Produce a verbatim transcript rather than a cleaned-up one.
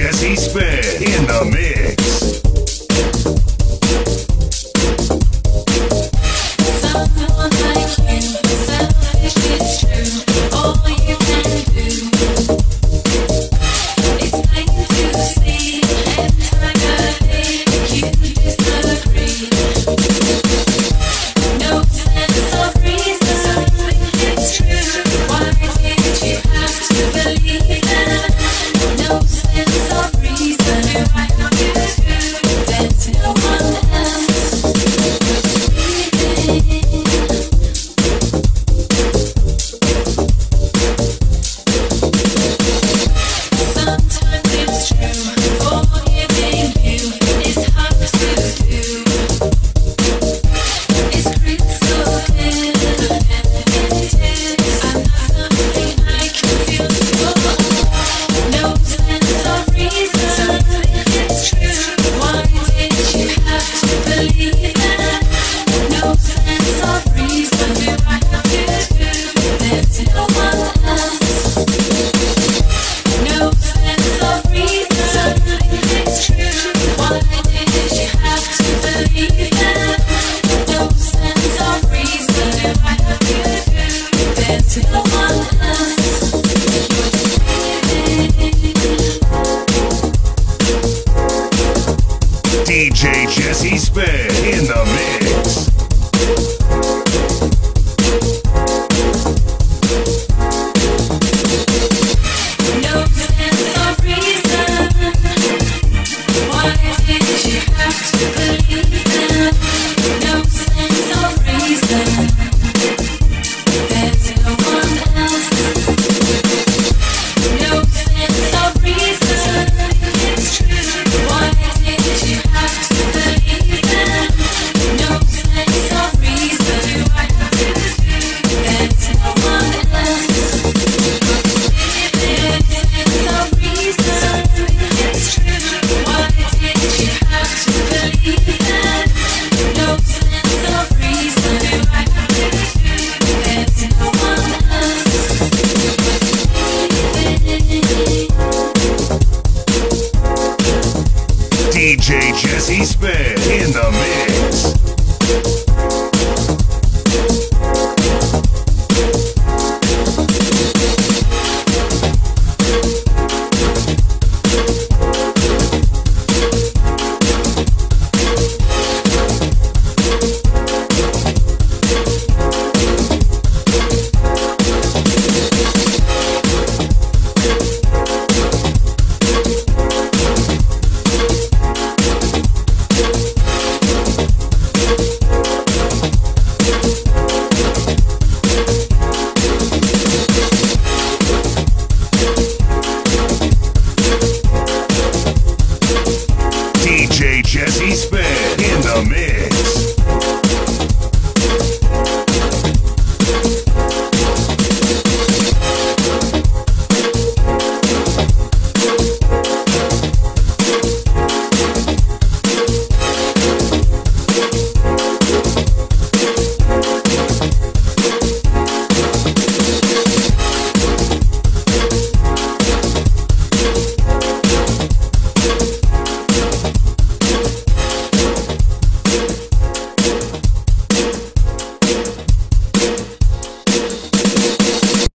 Jessiespin in the mix. Someone like you, selfish it's true. All you can do is plain to see, entirely you disagree. No sense of reason, it's true. Why did you have to believe that? No sense of reason, why not you do? There's no one else. Sometimes it's true, forgiving you is hard to do. It's crystal clear and it is. I'm not something I can feel before. No sense of reason, it's true. Why did you have to believe that? No sense of reason, why not you do? There's no one else. No sense of reason, it's true. Why did you have to believe that? No sense of reason, why not you do? There's no one else. D J Jessiespin in the mix. No sense of reason. Why did you have to believe that? No sense of reason. There's no one else. No sense of reason. It's true. Why did you have to believe that? No sense of reason. Why not you do? There's no one else. Sense of reason, it's true. Why did you have to believe that? No sense of reason, why not you do? There's no one else. D J Jessiespin in the mix.